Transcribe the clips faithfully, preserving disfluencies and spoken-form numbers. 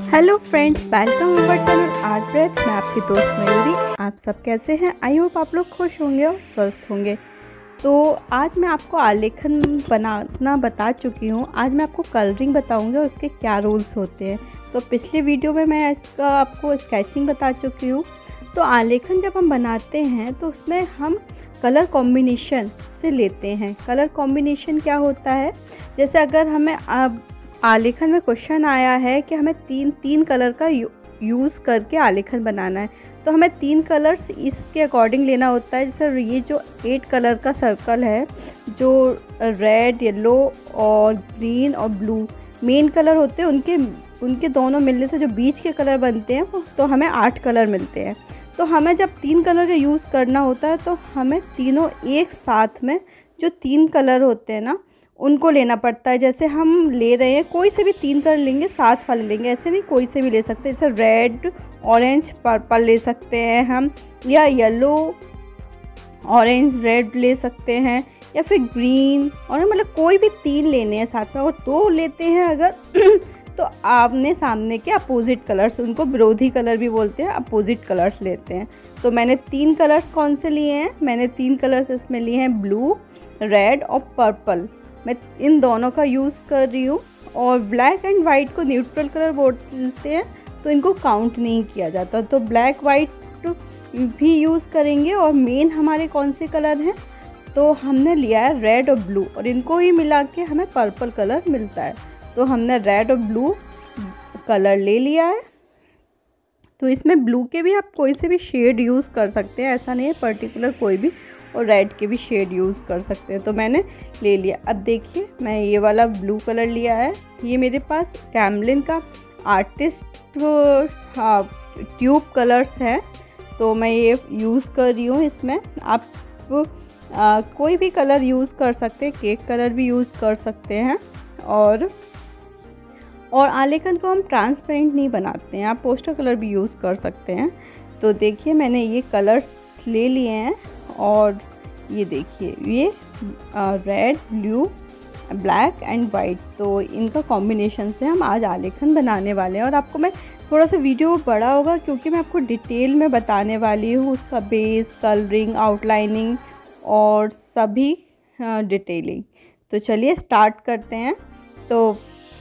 Hello friends, welcome our channel art breath. मैं आपकी दोस्त मयूरी। आप सब कैसे हैं? आई होप आप लोग खुश होंगे और स्वस्थ होंगे। तो आज मैं आपको आलेखन बनाना बता चुकी हूँ। आज मैं आपको कलरिंग बताऊँगी और उसके क्या रूल्स होते हैं। तो पिछले वीडियो में मैं इसका आपको स्केचिंग बता चुकी हूँ। तो आलेखन जब हम बनाते हैं तो उसमें हम कलर कॉम्बिनेशन से लेते हैं। कलर कॉम्बिनेशन क्या होता है? जैसे अगर हमें अब आलेखन में क्वेश्चन आया है कि हमें तीन तीन कलर का यू, यूज़ करके आलेखन बनाना है, तो हमें तीन कलर्स इसके अकॉर्डिंग लेना होता है। जैसे ये जो एट कलर का सर्कल है, जो रेड, येलो और ग्रीन और ब्लू मेन कलर होते हैं, उनके उनके दोनों मिलने से जो बीच के कलर बनते हैं, तो हमें आठ कलर मिलते हैं। तो हमें जब तीन कलर का यूज़ करना होता है तो हमें तीनों एक साथ में जो तीन कलर होते हैं ना, उनको लेना पड़ता है। जैसे हम ले रहे हैं, कोई से भी तीन कलर लेंगे, साथ वाले लेंगे, ऐसे नहीं कोई से भी ले सकते। जैसे रेड, ऑरेंज, पर्पल ले सकते हैं हम, या येलो, ऑरेंज, रेड ले सकते हैं, या फिर ग्रीन। और मतलब कोई भी तीन लेने हैं साथ में। और दो लेते हैं अगर तो आमने सामने के अपोजिट कलर्स, उनको विरोधी कलर भी बोलते हैं, अपोजिट कलर्स लेते हैं। तो मैंने तीन कलर्स कौन से लिए हैं? मैंने तीन कलर्स इसमें लिए हैं, ब्लू, रेड और पर्पल। मैं इन दोनों का यूज़ कर रही हूँ। और ब्लैक एंड वाइट को न्यूट्रल कलर बोलते हैं, तो इनको काउंट नहीं किया जाता। तो ब्लैक वाइट भी यूज़ करेंगे। और मेन हमारे कौन से कलर हैं? तो हमने लिया है रेड और ब्लू, और इनको ही मिला के हमें पर्पल कलर मिलता है। तो हमने रेड और ब्लू कलर ले लिया है। तो इसमें ब्लू के भी आप कोई से भी शेड यूज़ कर सकते हैं, ऐसा नहीं है पर्टिकुलर कोई भी। और रेड के भी शेड यूज़ कर सकते हैं। तो मैंने ले लिया। अब देखिए, मैं ये वाला ब्लू कलर लिया है। ये मेरे पास कैमलिन का आर्टिस्ट हाँ ट्यूब कलर्स है, तो मैं ये यूज़ कर रही हूँ। इसमें आप आ, कोई भी कलर यूज़ कर सकते हैं, केक कलर भी यूज़ कर सकते हैं। और और आलेखन को हम ट्रांसपेरेंट नहीं बनाते हैं, आप पोस्टर कलर भी यूज़ कर सकते हैं। तो देखिए, मैंने ये कलर्स ले लिए हैं। और ये देखिए, ये red, blue, black and white, तो इनका कॉम्बिनेशन से हम आज आलेखन बनाने वाले हैं। और आपको मैं थोड़ा सा वीडियो बड़ा होगा क्योंकि मैं आपको डिटेल में बताने वाली हूँ, उसका बेस, कलरिंग, आउटलाइनिंग और सभी डिटेलिंग। तो चलिए स्टार्ट करते हैं। तो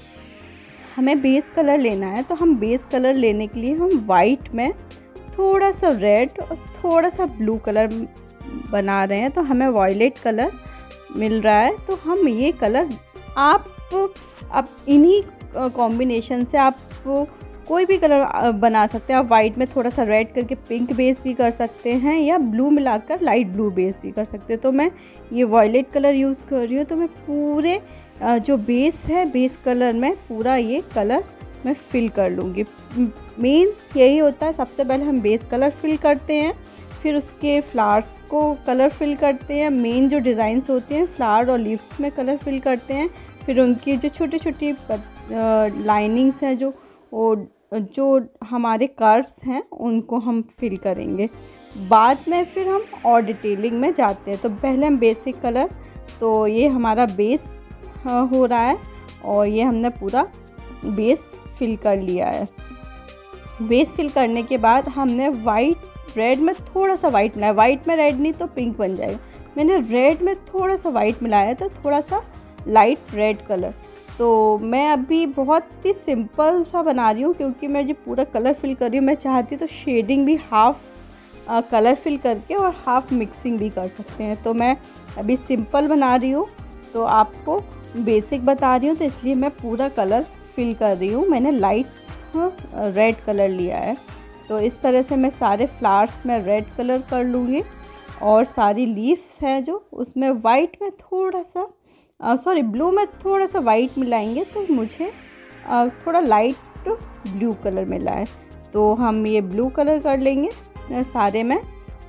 हमें बेस कलर लेना है, तो हम बेस कलर लेने के लिए हम वाइट में थोड़ा सा रेड और थोड़ा सा ब्लू कलर बना रहे हैं। तो हमें वॉयलेट कलर मिल रहा है। तो हम ये कलर आप अब इन्हीं कॉम्बिनेशन से आप कोई भी कलर बना सकते हैं। आप वाइट में थोड़ा सा रेड करके पिंक बेस भी कर सकते हैं, या ब्लू मिलाकर लाइट ब्लू बेस भी कर सकते हैं। तो मैं ये वॉयलेट कलर यूज़ कर रही हूँ। तो मैं पूरे जो बेस है, बेस कलर में पूरा ये कलर मैं फिल कर लूँगी। मेन यही होता है, सबसे पहले हम बेस कलर फिल करते हैं, फिर उसके फ्लावर्स को कलर फिल करते हैं। मेन जो डिज़ाइंस होते हैं फ्लावर और लीव्स में कलर फिल करते हैं। फिर उनकी जो छोटी छोटी लाइनिंग्स हैं, जो जो हमारे कर्व्स हैं, उनको हम फिल करेंगे। बाद में फिर हम और डिटेलिंग में जाते हैं। तो पहले हम बेसिक कलर, तो ये हमारा बेस हो रहा है और ये हमने पूरा बेस फिल कर लिया है। बेस फिल करने के बाद हमने वाइट, रेड में थोड़ा सा वाइट मिलाया। वाइट में रेड नहीं तो पिंक बन जाएगा। मैंने रेड में थोड़ा सा वाइट मिलाया, तो थोड़ा सा लाइट रेड कलर। तो मैं अभी बहुत ही सिंपल सा बना रही हूँ क्योंकि मैं जो पूरा कलर फिल कर रही हूँ, मैं चाहती तो शेडिंग भी हाफ कलर फिल करके और हाफ मिक्सिंग भी कर सकते हैं। तो मैं अभी सिंपल बना रही हूँ, तो आपको बेसिक बता रही हूँ, तो इसलिए मैं पूरा कलर फिल कर रही हूँ। मैंने लाइट रेड कलर लिया है। तो इस तरह से मैं सारे फ्लावर्स में रेड कलर कर लूँगी। और सारी लीव्स हैं जो, उसमें वाइट में थोड़ा सा सॉरी ब्लू में थोड़ा सा वाइट मिलाएंगे, तो मुझे आ, थोड़ा लाइट ब्लू कलर मिला है। तो हम ये ब्लू कलर कर लेंगे सारे में।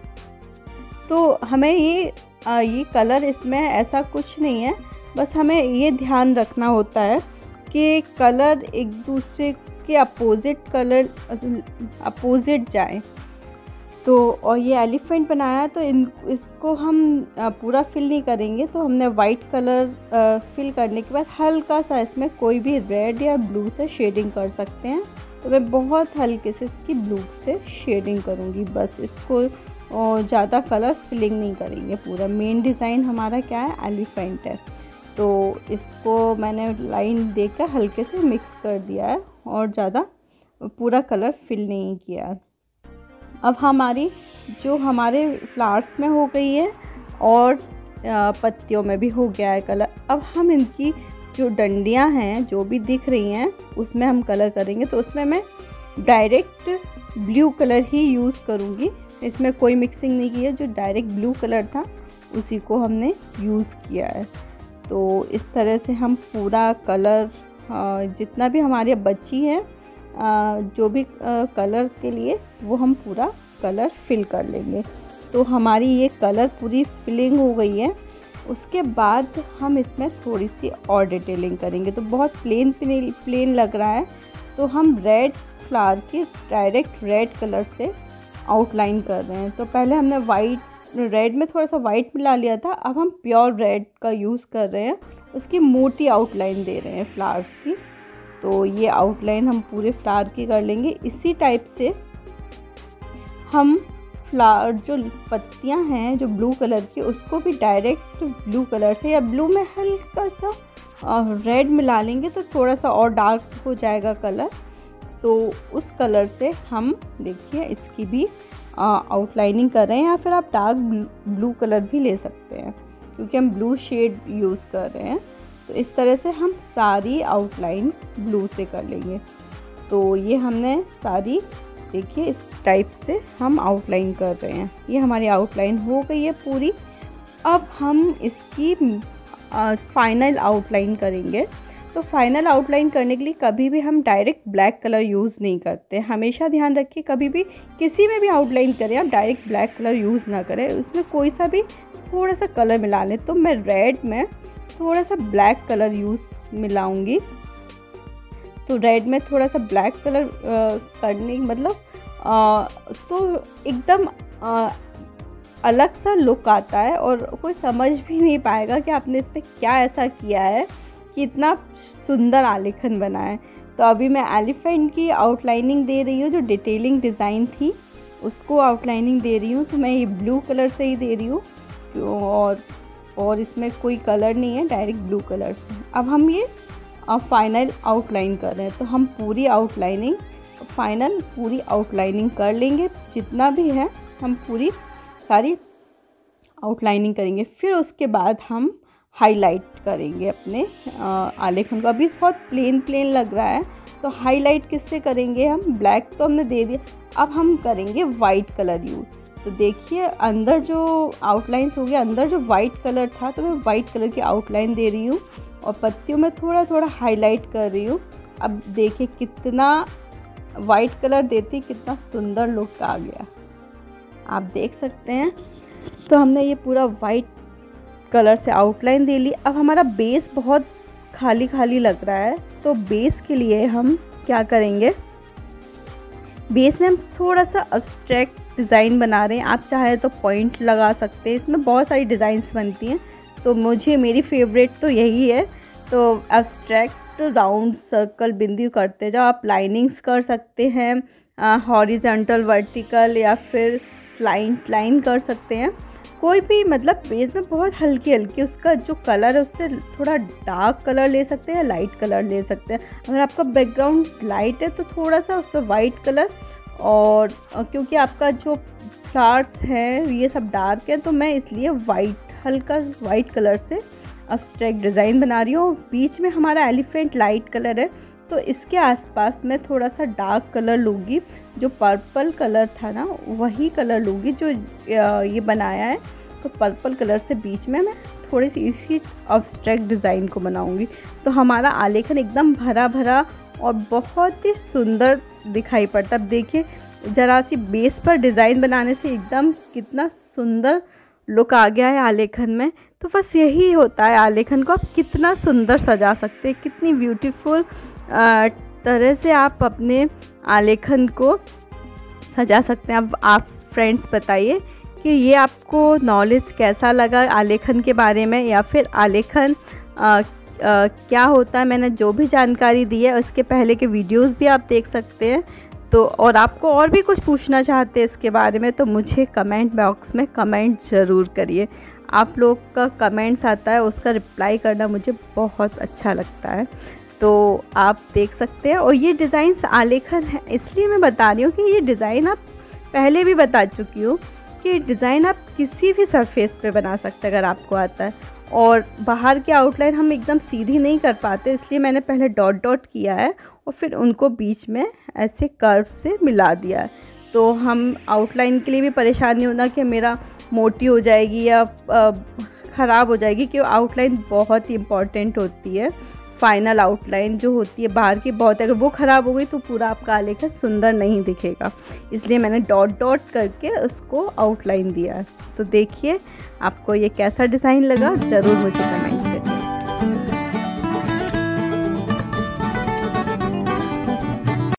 तो हमें ये आ, ये कलर, इसमें ऐसा कुछ नहीं है, बस हमें ये ध्यान रखना होता है कि कलर एक दूसरे के अपोजिट कलर अपोजिट जाए। तो और ये एलिफेंट बनाया, तो इन इसको हम पूरा फिल नहीं करेंगे। तो हमने वाइट कलर फिल करने के बाद हल्का सा इसमें कोई भी रेड या ब्लू से शेडिंग कर सकते हैं। तो तो मैं बहुत हल्के से इसकी ब्लू से शेडिंग करूँगी। बस इसको ज़्यादा कलर फिलिंग नहीं करेंगे। पूरा मेन डिज़ाइन हमारा क्या है, एलिफेंट है, तो इसको मैंने लाइन देकर हल्के से मिक्स कर दिया है और ज़्यादा पूरा कलर फिल नहीं किया। अब हमारी जो हमारे फ्लावर्स में हो गई है और पत्तियों में भी हो गया है कलर। अब हम इनकी जो डंडियां हैं जो भी दिख रही हैं उसमें हम कलर करेंगे। तो उसमें मैं डायरेक्ट ब्लू कलर ही यूज़ करूँगी, इसमें कोई मिक्सिंग नहीं की है। जो डायरेक्ट ब्लू कलर था उसी को हमने यूज़ किया है। तो इस तरह से हम पूरा कलर जितना भी हमारी बची है जो भी कलर के लिए वो हम पूरा कलर फिल कर लेंगे। तो हमारी ये कलर पूरी फिलिंग हो गई है। उसके बाद हम इसमें थोड़ी सी और डिटेलिंग करेंगे। तो बहुत प्लेन प्लेन लग रहा है, तो हम रेड फ्लावर की डायरेक्ट रेड कलर से आउटलाइन कर रहे हैं। तो पहले हमने वाइट रेड में थोड़ा सा वाइट मिला लिया था, अब हम प्योर रेड का यूज़ कर रहे हैं। उसकी मोटी आउटलाइन दे रहे हैं फ्लावर्स की। तो ये आउटलाइन हम पूरे फ्लावर की कर लेंगे। इसी टाइप से हम फ्लावर जो पत्तियां हैं जो ब्लू कलर की उसको भी डायरेक्ट ब्लू कलर से या ब्लू में हल्का सा रेड मिला लेंगे तो थोड़ा सा और डार्क हो जाएगा कलर। तो उस कलर से हम देखिए इसकी भी आउटलाइनिंग कर रहे हैं, या फिर आप डार्क ब्लू कलर भी ले सकते हैं क्योंकि हम ब्लू शेड यूज़ कर रहे हैं। तो इस तरह से हम सारी आउटलाइन ब्लू से कर लेंगे। तो ये हमने सारी देखिए इस टाइप से हम आउटलाइन कर रहे हैं। ये हमारी आउटलाइन हो गई है पूरी। अब हम इसकी फाइनल आउटलाइन करेंगे। तो फाइनल आउटलाइन करने के लिए कभी भी हम डायरेक्ट ब्लैक कलर यूज़ नहीं करते। हमेशा ध्यान रखिए कभी भी किसी में भी आउटलाइन करें आप डायरेक्ट ब्लैक कलर यूज़ ना करें, उसमें कोई सा भी थोड़ा सा कलर मिला लें। तो मैं रेड में थोड़ा सा ब्लैक कलर यूज़ मिलाऊंगी। तो रेड में थोड़ा सा ब्लैक कलर करने मतलब आ, तो एकदम आ, अलग सा लुक आता है और कोई समझ भी नहीं पाएगा कि आपने इस पर क्या ऐसा किया है कि इतना सुंदर आलेखन बना है। तो अभी मैं एलिफेंट की आउटलाइनिंग दे रही हूँ, जो डिटेलिंग डिज़ाइन थी उसको आउटलाइनिंग दे रही हूँ। तो मैं ये ब्लू कलर से ही दे रही हूँ और और इसमें कोई कलर नहीं है, डायरेक्ट ब्लू कलर से। अब हम ये फाइनल आउटलाइन कर रहे हैं। तो हम पूरी आउटलाइनिंग फाइनल पूरी आउटलाइनिंग कर लेंगे, जितना भी है हम पूरी सारी आउटलाइनिंग करेंगे। फिर उसके बाद हम हाईलाइट करेंगे अपने आलेखन को। अभी बहुत प्लेन प्लेन लग रहा है तो हाईलाइट किससे करेंगे हम, ब्लैक तो हमने दे दिया, अब हम करेंगे वाइट कलर यूज़। तो देखिए अंदर जो आउटलाइंस हो गया, अंदर जो वाइट कलर था तो मैं वाइट कलर की आउटलाइन दे रही हूँ और पत्तियों में थोड़ा थोड़ा हाईलाइट कर रही हूँ। अब देखिए कितना वाइट कलर देती कितना सुंदर लुक आ गया, आप देख सकते हैं। तो हमने ये पूरा वाइट कलर से आउटलाइन दे ली। अब हमारा बेस बहुत खाली खाली लग रहा है, तो बेस के लिए हम क्या करेंगे, बेस में हम थोड़ा सा अब्स्ट्रैक्ट डिज़ाइन बना रहे हैं। आप चाहे तो पॉइंट लगा सकते हैं, इसमें बहुत सारी डिज़ाइंस बनती हैं। तो मुझे मेरी फेवरेट तो यही है। तो अब्स्ट्रैक्ट राउंड सर्कल बिंदी करते जाओ। आप लाइनिंग्स कर सकते हैं हॉरिजॉन्टल वर्टिकल या फिर लाइन लाइन कर सकते हैं, कोई भी मतलब बेस में बहुत हल्की हल्की उसका जो कलर है उससे थोड़ा डार्क कलर ले सकते हैं, लाइट कलर ले सकते हैं। अगर आपका बैकग्राउंड लाइट है तो थोड़ा सा उस पर वाइट कलर, और क्योंकि आपका जो फ्लावर्स हैं ये सब डार्क है तो मैं इसलिए वाइट हल्का वाइट कलर से अब्स्ट्रैक्ट डिज़ाइन बना रही हूँ। बीच में हमारा एलिफेंट लाइट कलर है तो इसके आसपास मैं थोड़ा सा डार्क कलर लूँगी, जो पर्पल कलर था ना वही कलर लूँगी जो ये बनाया है। तो पर्पल कलर से बीच में मैं थोड़ी सी इसी अब्स्ट्रैक्ट डिज़ाइन को बनाऊँगी। तो हमारा आलेखन एकदम भरा भरा और बहुत ही सुंदर दिखाई पड़ता। अब देखिए ज़रा सी बेस पर डिज़ाइन बनाने से एकदम कितना सुंदर लुक आ गया है आलेखन में। तो बस यही होता है, आलेखन को आप कितना सुंदर सजा सकते हैं, कितनी ब्यूटीफुल तरह से आप अपने आलेखन को सजा सकते हैं। अब आप फ्रेंड्स बताइए कि ये आपको नॉलेज कैसा लगा आलेखन के बारे में, या फिर आलेखन आ, क्या होता है, मैंने जो भी जानकारी दी है उसके पहले के वीडियोस भी आप देख सकते हैं। तो और आपको और भी कुछ पूछना चाहते हैं इसके बारे में तो मुझे कमेंट बॉक्स में कमेंट ज़रूर करिए। आप लोग का कमेंट्स आता है, उसका रिप्लाई करना मुझे बहुत अच्छा लगता है। तो आप देख सकते हैं। और ये डिज़ाइन आलेखन है, इसलिए मैं बता रही हूँ कि ये डिज़ाइन आप पहले भी बता चुकी हूँ कि डिज़ाइन आप किसी भी सरफेस पे बना सकते हैं अगर आपको आता है। और बाहर की आउटलाइन हम एकदम सीधी नहीं कर पाते, इसलिए मैंने पहले डॉट डॉट किया है और फिर उनको बीच में ऐसे कर्व से मिला दिया है। तो हम आउटलाइन के लिए भी परेशान नहीं होना कि मेरा मोटी हो जाएगी या ख़राब हो जाएगी, क्योंकि आउटलाइन बहुत ही इम्पॉर्टेंट होती है। फाइनल आउटलाइन जो होती है बाहर की बहुत, अगर वो ख़राब हो गई तो पूरा आपका आलेखन सुंदर नहीं दिखेगा, इसलिए मैंने डॉट डॉट करके उसको आउटलाइन दिया है। तो देखिए आपको ये कैसा डिज़ाइन लगा, ज़रूर मुझे कमेंट